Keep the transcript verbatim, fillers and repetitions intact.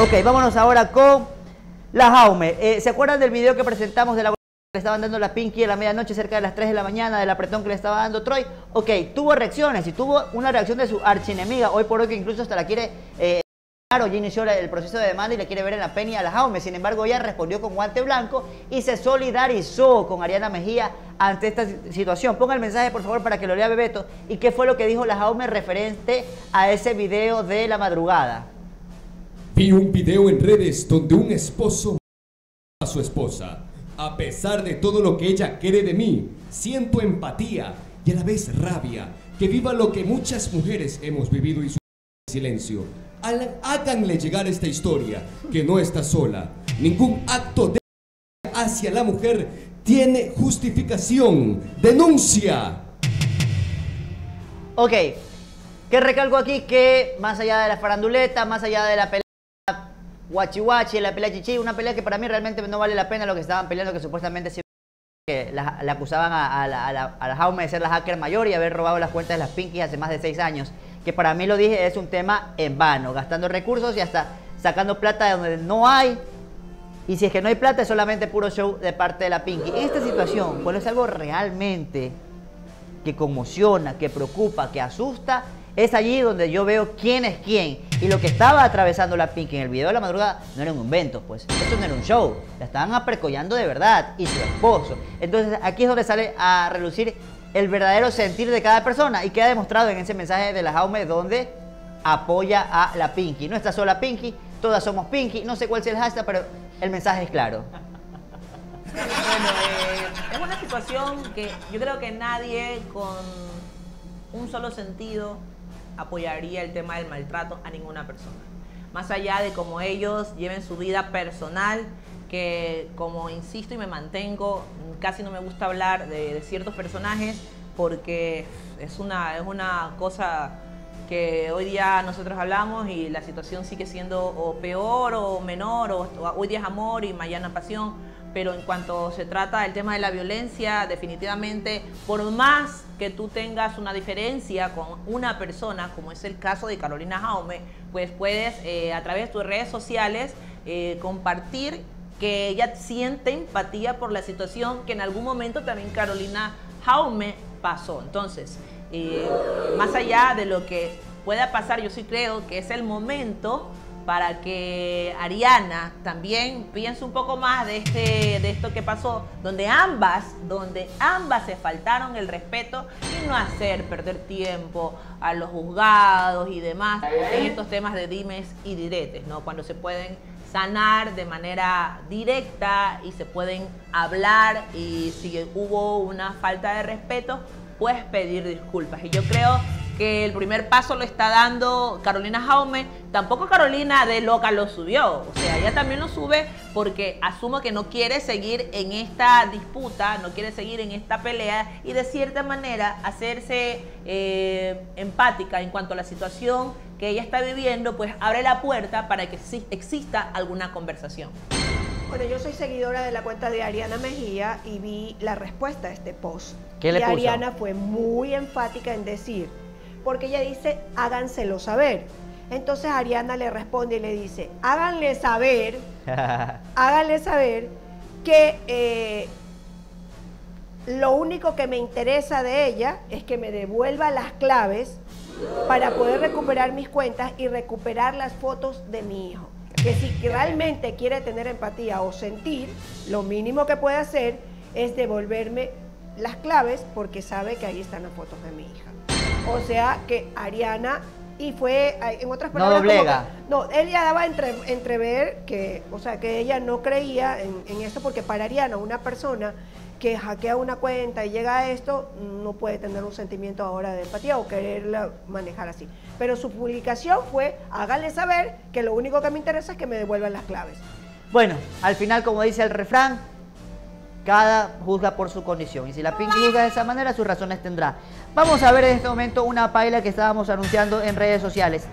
Ok, vámonos ahora con la Jaume. Eh, ¿Se acuerdan del video que presentamos de la que le estaban dando la Pinky a la medianoche cerca de las tres de la mañana, del apretón que le estaba dando Troy? Ok, tuvo reacciones y tuvo una reacción de su archienemiga, hoy por hoy que incluso hasta la quiere... Eh, Claro, ya inició el proceso de demanda y le quiere ver en la peña a la Jaume. Sin embargo, ella respondió con guante blanco y se solidarizó con Ariana Mejía ante esta situación. Ponga el mensaje, por favor, para que lo lea Bebeto. ¿Y qué fue lo que dijo la Jaume referente a ese video de la madrugada? Vi un video en redes donde un esposo a su esposa. A pesar de todo lo que ella quiere de mí, siento empatía y a la vez rabia. Que viva lo que muchas mujeres hemos vivido y su silencio. Háganle llegar esta historia, que no está sola. Ningún acto de hacia la mujer tiene justificación. ¡Denuncia! Ok, que recalco aquí que más allá de la faranduleta, más allá de la pelea guachi guachi, la pelea chichi, una pelea que para mí realmente no vale la pena lo que estaban peleando, que supuestamente sí, que la, la acusaban a, a, la, a, la, a la Jaume de ser la hacker mayor y haber robado las cuentas de las Pinky hace más de seis años. Que para mí, lo dije, es un tema en vano, gastando recursos y hasta sacando plata de donde no hay. Y si es que no hay plata, es solamente puro show de parte de la Pinky. En esta situación, cuando es algo realmente que conmociona, que preocupa, que asusta, es allí donde yo veo quién es quién. Y lo que estaba atravesando la Pinky en el video de la madrugada no era un invento, pues. Esto no era un show. La estaban apercollando de verdad. Y su esposo. Entonces, aquí es donde sale a relucir el verdadero sentir de cada persona y queda demostrado en ese mensaje de la Jaume donde apoya a la Pinky. No está sola Pinky, todas somos Pinky, no sé cuál sea el hashtag, pero el mensaje es claro. Bueno, eh, es una situación que yo creo que nadie con un solo sentido apoyaría el tema del maltrato a ninguna persona. Más allá de cómo ellos lleven su vida personal, que como insisto y me mantengo, casi no me gusta hablar de, de ciertos personajes porque es una, es una cosa que hoy día nosotros hablamos y la situación sigue siendo o peor o menor, o, o hoy día es amor y mañana pasión, pero en cuanto se trata del tema de la violencia, definitivamente, por más que tú tengas una diferencia con una persona, como es el caso de Carolina Jaume, pues puedes eh, a través de tus redes sociales eh, compartir que ella siente empatía por la situación que en algún momento también Carolina Jaume pasó. Entonces, eh, más allá de lo que pueda pasar, yo sí creo que es el momento para que Ariana también piense un poco más de, este, de esto que pasó, donde ambas, donde ambas se faltaron el respeto y no hacer perder tiempo a los juzgados y demás en estos temas de dimes y diretes, ¿no? Cuando se pueden sanar de manera directa y se pueden hablar y si hubo una falta de respeto, puedes pedir disculpas. Y yo creo que el primer paso lo está dando Carolina Jaume. Tampoco Carolina de loca lo subió, o sea, ella también lo sube porque asumo que no quiere seguir en esta disputa, no quiere seguir en esta pelea y de cierta manera hacerse eh, empática en cuanto a la situación que ella está viviendo, pues abre la puerta para que exista alguna conversación. Bueno, yo soy seguidora de la cuenta de Ariana Mejía y vi la respuesta a este post. ¿Qué le y puso? Ariana fue muy enfática en decir, porque ella dice, háganselo saber. Entonces Ariana le responde y le dice, háganle saber, háganle saber que eh, lo único que me interesa de ella es que me devuelva las claves para poder recuperar mis cuentas y recuperar las fotos de mi hijo. Que si realmente quiere tener empatía o sentir, lo mínimo que puede hacer es devolverme las claves porque sabe que ahí están las fotos de mi hija. O sea que Ariana, y fue, en otras palabras, no doblega. Como, no, ella daba entre, entrever que, o sea, que ella no creía en, en esto porque para Ariana, una persona que hackea una cuenta y llega a esto, no puede tener un sentimiento ahora de empatía o quererla manejar así. Pero su publicación fue, háganle saber que lo único que me interesa es que me devuelvan las claves. Bueno, al final, como dice el refrán, cada juzga por su condición. Y si la Pinky juzga de esa manera, sus razones tendrá. Vamos a ver en este momento una paila que estábamos anunciando en redes sociales.